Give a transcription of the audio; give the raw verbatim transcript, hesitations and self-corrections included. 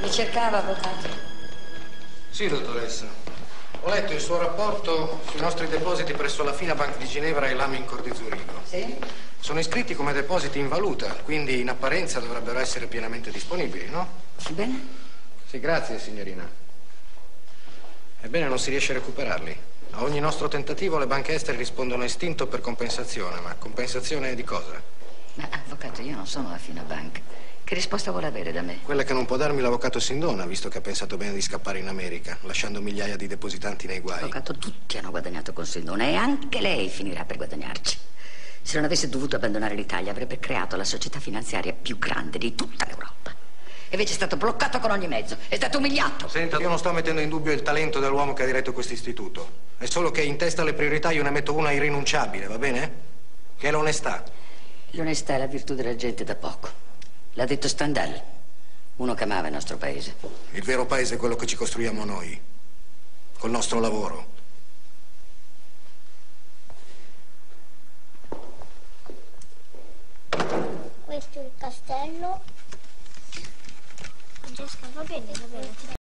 Mi cercava, avvocato? Sì, dottoressa. Ho letto il suo rapporto sui nostri depositi presso la Finabank di Ginevra e l'Amincor di Zurigo. Sì? Sono iscritti come depositi in valuta, quindi in apparenza dovrebbero essere pienamente disponibili, no? Bene. Sì, grazie, signorina. Ebbene, non si riesce a recuperarli. A ogni nostro tentativo le banche estere rispondono estinto per compensazione, ma compensazione di cosa? Ma, avvocato, io non sono la Finabank. Che risposta vuole avere da me? Quella che non può darmi l'avvocato Sindona, visto che ha pensato bene di scappare in America, lasciando migliaia di depositanti nei guai. Avvocato, tutti hanno guadagnato con Sindona e anche lei finirà per guadagnarci. Se non avesse dovuto abbandonare l'Italia, avrebbe creato la società finanziaria più grande di tutta l'Europa. Invece è stato bloccato con ogni mezzo, è stato umiliato. Senta, io non sto mettendo in dubbio il talento dell'uomo che ha diretto questo istituto. È solo che in testa alle priorità io ne metto una irrinunciabile, va bene? Che è l'onestà. L'onestà è la virtù della gente da poco. L'ha detto Stendhal, uno che amava il nostro paese. Il vero paese è quello che ci costruiamo noi, col nostro lavoro. Questo è il castello. Francesca, va bene, va bene.